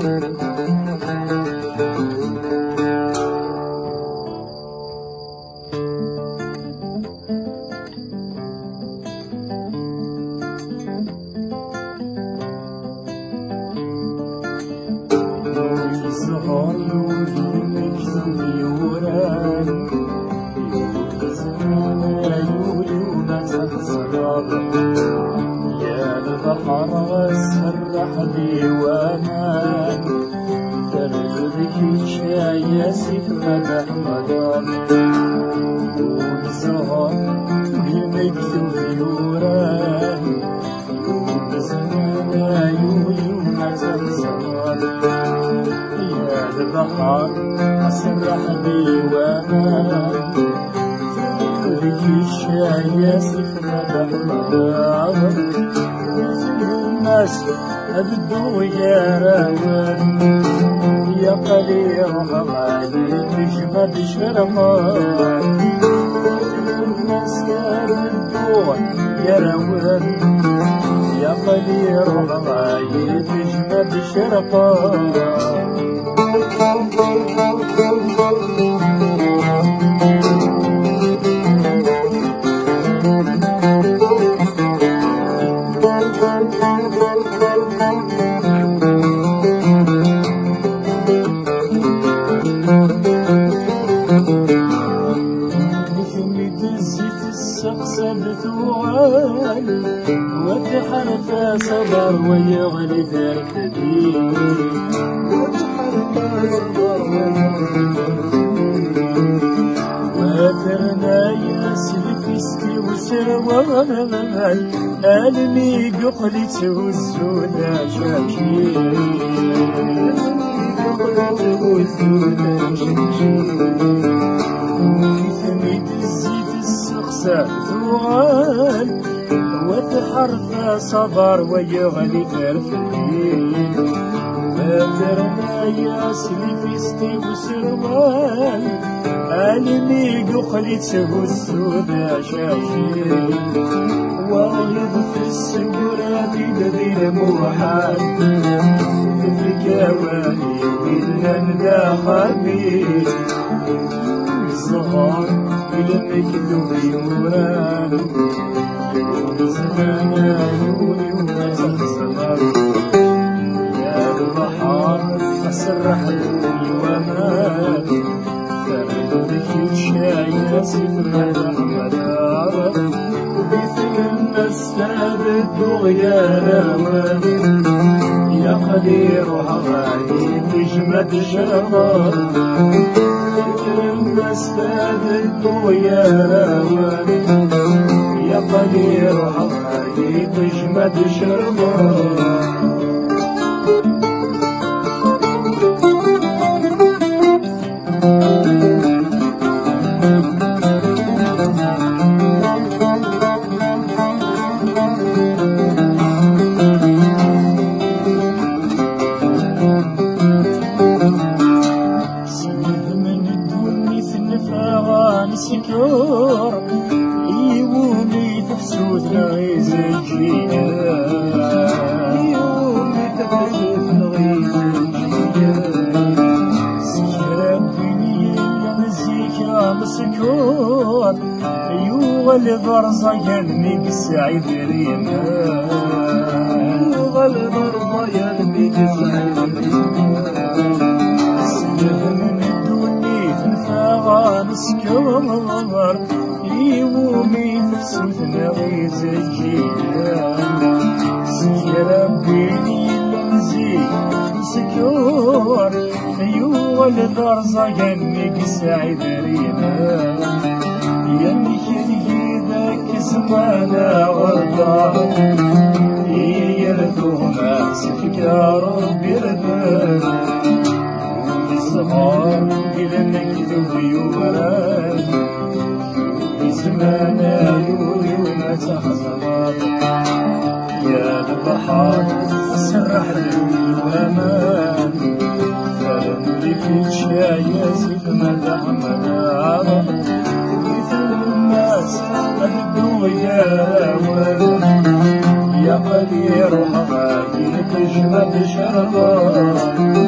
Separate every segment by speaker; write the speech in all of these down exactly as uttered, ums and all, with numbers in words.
Speaker 1: الزهر يولي مكتوب يوران يولي زمانا يولي وما تخسر يا البحر غسرح ديوانا تردك الشاي سيف مدح مدار يولي الزهر يولي مكتوب يوران يولي زمانا يولي وما تخسر يا البحر أسرح ديوانا تدرك الشاي سيف مدح مدار مثل الناس أبدو يا روان يا قليل غالي تجمد شرفان مثل الناس أبدو يا روان يا قليل غالي تجمد شرفان وتحرف صبر ويغلي ذاك الدين وتحرف صبر واثرنا يا سلفي سكي وسروال المي ققلي توزونا شاكي ققلي توزونا شاكي ثميد الزيت السقسى ثوال وتحرف صبر ويغلي فرفين واثرنا يا سلفي سكي وسروال المي ققلي توزونا شاكي واغلظ في السكرات بغير موحد في كواني إلا نداخلي الزهر إلى مكذوب يوران يولي زمانا يولي وما تخسر يا البحر أسرح الومان تردك الشاي سيف مدح مدار وبثل الناس أبدو يا روان يا قدير هواي تجمد شرفان بثل الناس أبدو يا روان يا قدير هواي تجمد شرفان سكور يومي تفسوت نغيز الجينا يومي تفسوت نغيز الجينا سكراب بني يمزيكا مسكور يوغا البرزيان ميك سعيد ريما يوغا البرزيان ميك سعيد ريما سنهم الدوني تنفاغا مسكور يومي تفسوت نغيز الجيران سكراب بيني المزيك مسكور يوغا البرزيان ميك سعيد ريما يمي كذي ذاك زمانا غربا يرثوما سفكار بردان والصغار إلى مكذوب يوران زمانا يولي وما تخسر يا البحر سرح الومان فلنريك الشاي سيف مدح مدار مثل الناس أبدو يا روان يا قدير هواي تجمد شرفان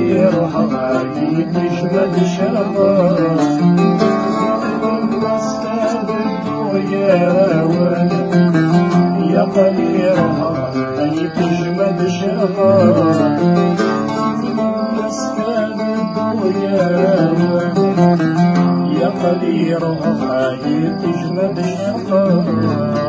Speaker 1: روحها يتجمد شرفها نستبدو يا ولد يا قليلها يتجمد شرفها نستبدو يا ولد يا قليلها يتجمد شرفها